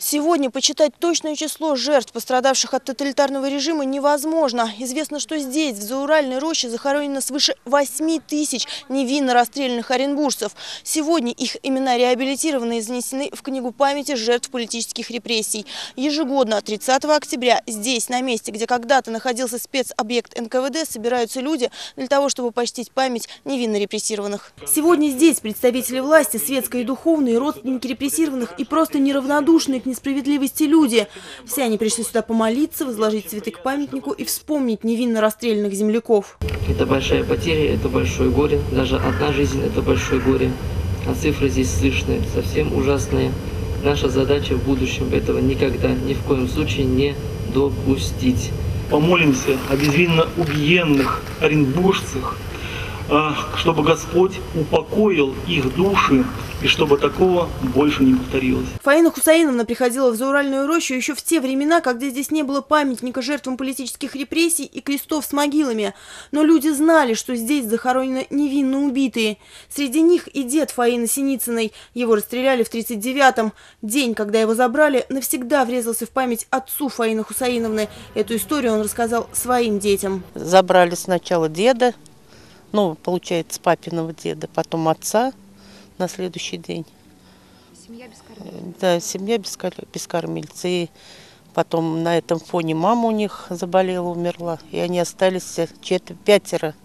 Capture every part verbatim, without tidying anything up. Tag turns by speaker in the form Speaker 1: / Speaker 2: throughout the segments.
Speaker 1: Сегодня почитать точное число жертв, пострадавших от тоталитарного режима, невозможно. Известно, что здесь, в Зауральной роще, захоронено свыше восьми тысяч невинно расстрелянных оренбуржцев. Сегодня их имена реабилитированы и занесены в книгу памяти жертв политических репрессий. Ежегодно, тридцатого октября, здесь, на месте, где когда-то находился спецобъект эн ка вэ дэ, собираются люди для того, чтобы почтить память невинно репрессированных. Сегодня здесь представители власти, светской и духовной, родственники репрессированных и просто неравнодушные к несправедливости люди. Все они пришли сюда помолиться, возложить цветы к памятнику и вспомнить невинно расстрелянных земляков.
Speaker 2: Это большая потеря, это большое горе. Даже одна жизнь – это большое горе. А цифры здесь слышны, совсем ужасные. Наша задача в будущем этого никогда, ни в коем случае не допустить.
Speaker 3: Помолимся о безвинно убиенных оренбуржцах, чтобы Господь упокоил их души и чтобы такого больше не повторилось.
Speaker 1: Фаина Хусаиновна приходила в Зауральную рощу еще в те времена, когда здесь не было памятника жертвам политических репрессий и крестов с могилами. Но люди знали, что здесь захоронены невинно убитые. Среди них и дед Фаины Синицыной. Его расстреляли в тридцать девятом. День, когда его забрали, навсегда врезался в память отцу Фаины Хусаиновны. Эту историю он рассказал своим детям.
Speaker 4: Забрали сначала деда, ну, получается, папиного деда, потом отца на следующий день.
Speaker 5: Семья без кормильца.
Speaker 4: Да, семья без, без кормильца. И потом на этом фоне мама у них заболела, умерла. И они остались четверо, пятеро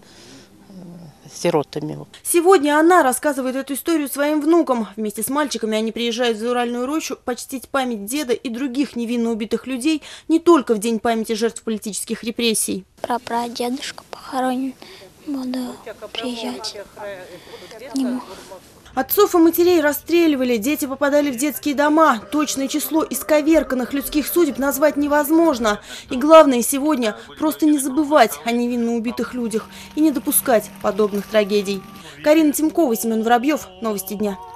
Speaker 4: сиротами.
Speaker 1: Сегодня она рассказывает эту историю своим внукам. Вместе с мальчиками они приезжают в Зауральную рощу почтить память деда и других невинно убитых людей не только в День памяти жертв политических репрессий.
Speaker 6: Прапрадедушка похоронен. Буду приезжать к нему.
Speaker 1: Отцов и матерей расстреливали, дети попадали в детские дома. Точное число исковерканных людских судеб назвать невозможно. И главное сегодня просто не забывать о невинно убитых людях и не допускать подобных трагедий. Карина Тимкова, Семен Воробьев. Новости дня.